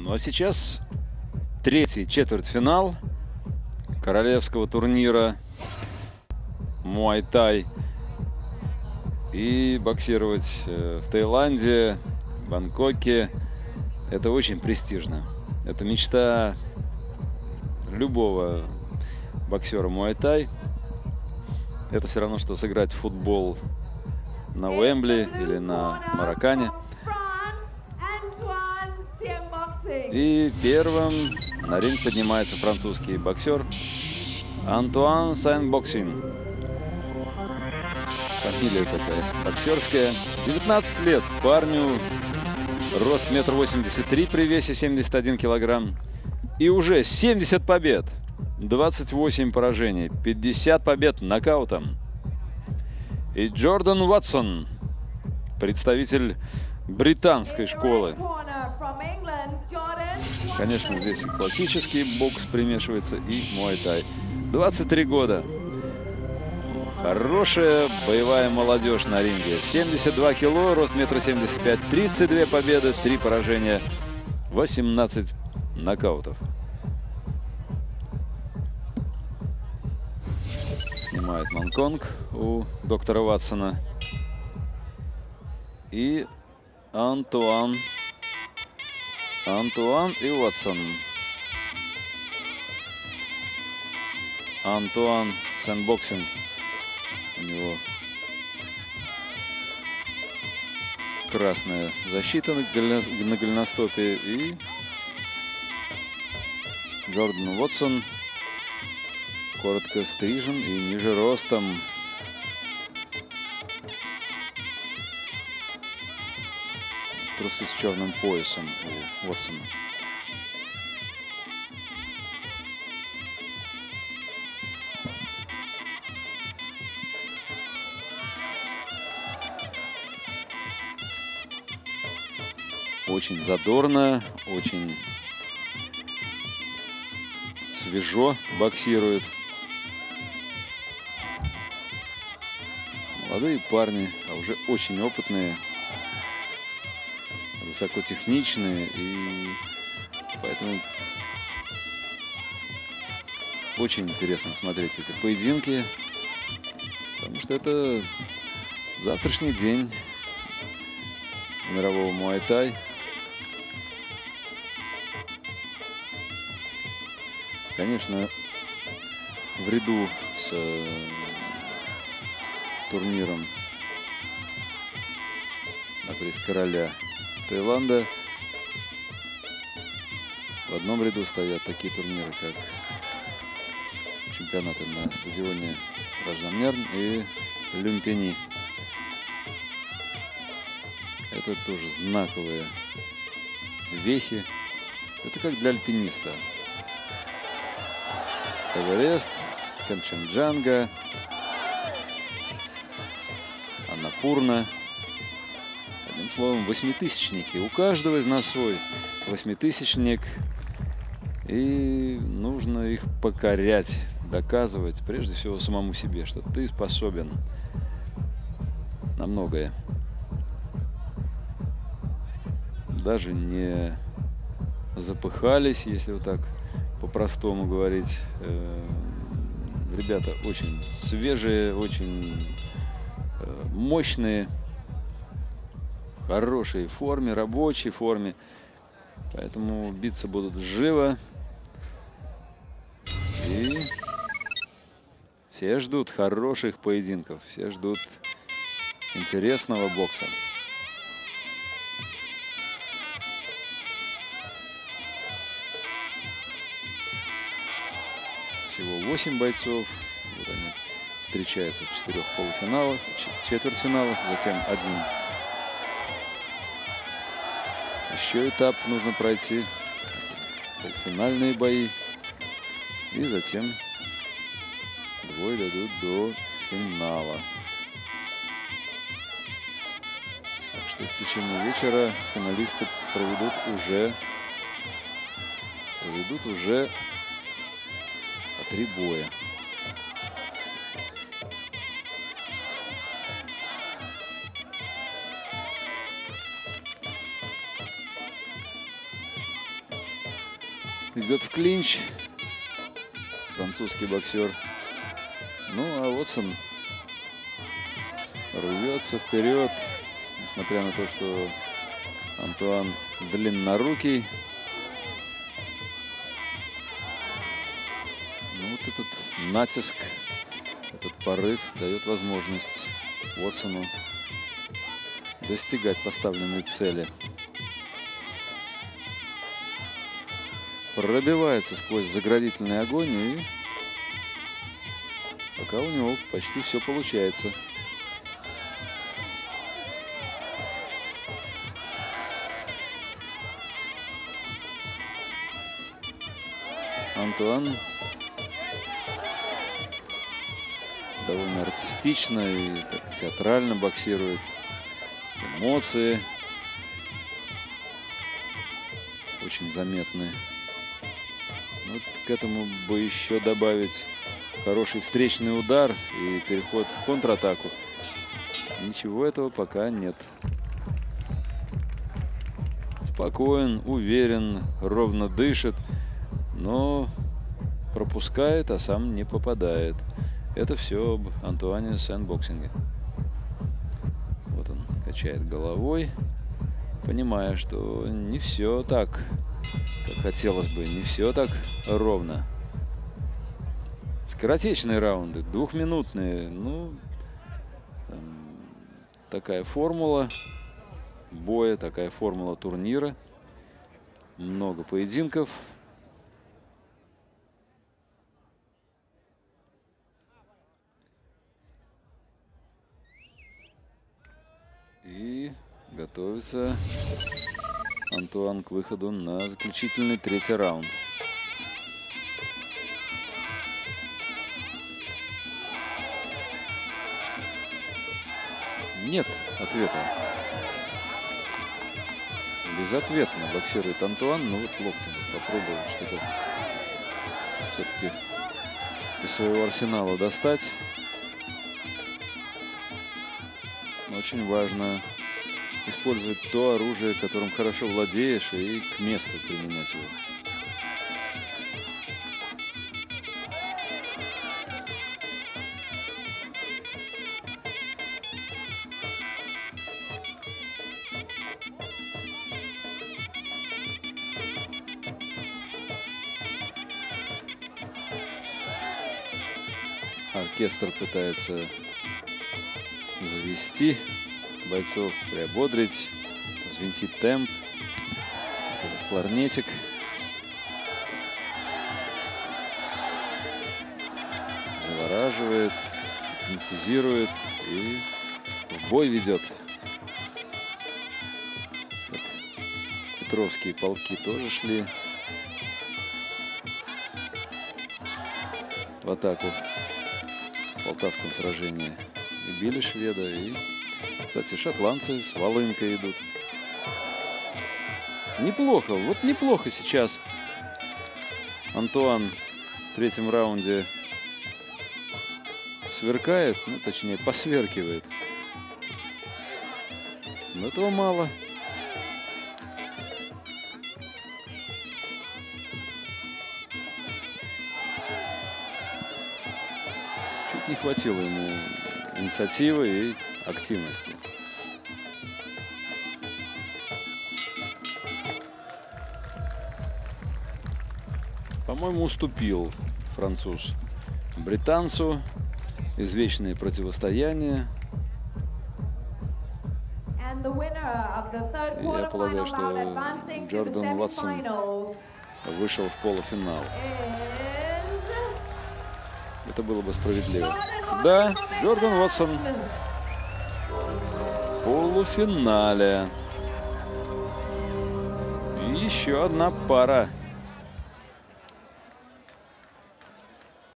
Ну а сейчас третий четвертьфинал королевского турнира Муай-тай. И боксировать в Таиланде, Бангкоке — это очень престижно. Это мечта любого боксера Муай-тай. Это все равно, что сыграть в футбол на Уэмбли или на Маракане. И первым на ринг поднимается французский боксер Антуан Сайн-Боксин. Фамилия такая боксерская. 19 лет парню. Рост 1,83 м при весе 71 килограмм. И уже 70 побед. 28 поражений. 50 побед нокаутом. И Джордан Уотсон, представитель британской школы. Конечно, здесь и классический бокс примешивается, и муай-тай. 23 года. Хорошая боевая молодежь на ринге. 72 кило, рост 1,75 м, 32 победы, 3 поражения, 18 нокаутов. Снимает Манконг у доктора Ватсона. И Антуан и Уотсон. Антуан Сайн-Боксин. У него красная защита на голеностопе. И Джордан Уотсон коротко стрижен и ниже ростом. Трусы с черным поясом у Уотсона. Очень задорно, очень свежо боксирует. Молодые парни, а уже очень опытные, высокотехничные, и поэтому очень интересно смотреть эти поединки, потому что это завтрашний день мирового муай-тай. Конечно, в ряду с турниром на приз короля Таиланда в одном ряду стоят такие турниры, как чемпионаты на стадионе Раждамнерн и Люмпини. Это тоже знаковые вехи. Это как для альпиниста. Эверест, Канченджанга, Аннапурна. Одним словом, восьмитысячники. У каждого из нас свой восьмитысячник. И нужно их покорять, доказывать, прежде всего, самому себе, что ты способен на многое. Даже не запыхались, если вот так по-простому говорить. Ребята очень свежие, очень мощные, в хорошей форме, рабочей форме. Поэтому биться будут живо. И все ждут хороших поединков, все ждут интересного бокса. Всего 8 бойцов. Вот они встречаются в 4 полуфиналах, четвертьфиналах, затем один. Еще этап нужно пройти. Полуфинальные бои. И затем двое дойдут до финала. Так что в течение вечера финалисты проведут уже по 3 боя. идет в клинч французский боксер. Ну, а Уотсон рвется вперед, несмотря на то, что Антуан длиннорукий. Ну, вот этот натиск, этот порыв дает возможность Уотсону достигать поставленной цели. Пробивается сквозь заградительный огонь, и пока у него почти все получается. Антуан довольно артистично и так театрально боксирует. Эмоции очень заметны. Вот к этому бы еще добавить хороший встречный удар и переход в контратаку. Ничего этого пока нет. Спокоен, уверен, ровно дышит, но пропускает, а сам не попадает. Это все об Антуане Сен-боксинге. Вот он качает головой, понимая, что не все так, как хотелось бы, не все так ровно. Скоротечные раунды, двухминутные. Ну, такая формула боя, такая формула турнира. Много поединков. И готовится Антуан к выходу на заключительный третий раунд. Нет ответа. Безответно боксирует Антуан. Ну вот локтем попробовал что-то все-таки из своего арсенала достать. Но очень важно использовать то оружие, которым хорошо владеешь, и к месту применять его. Оркестр пытается завести бойцов, приободрить, взвинтить темп. Это кларнетик. Завораживает, гипнотизирует и в бой ведет. Так, петровские полки тоже шли в атаку в Полтавском сражении. И били шведа, и, кстати, шотландцы с волынкой идут. Неплохо, вот неплохо сейчас Антуан в третьем раунде сверкает, ну, точнее, посверкивает. Но этого мало. Чуть не хватило ему инициативы и активности. По-моему, уступил француз британцу. Извечные противостояния. Я полагаю, что Джордан Уотсон вышел в полуфинал. Это было бы справедливо. Да, Джордан Уотсон в полуфинале. И еще одна пара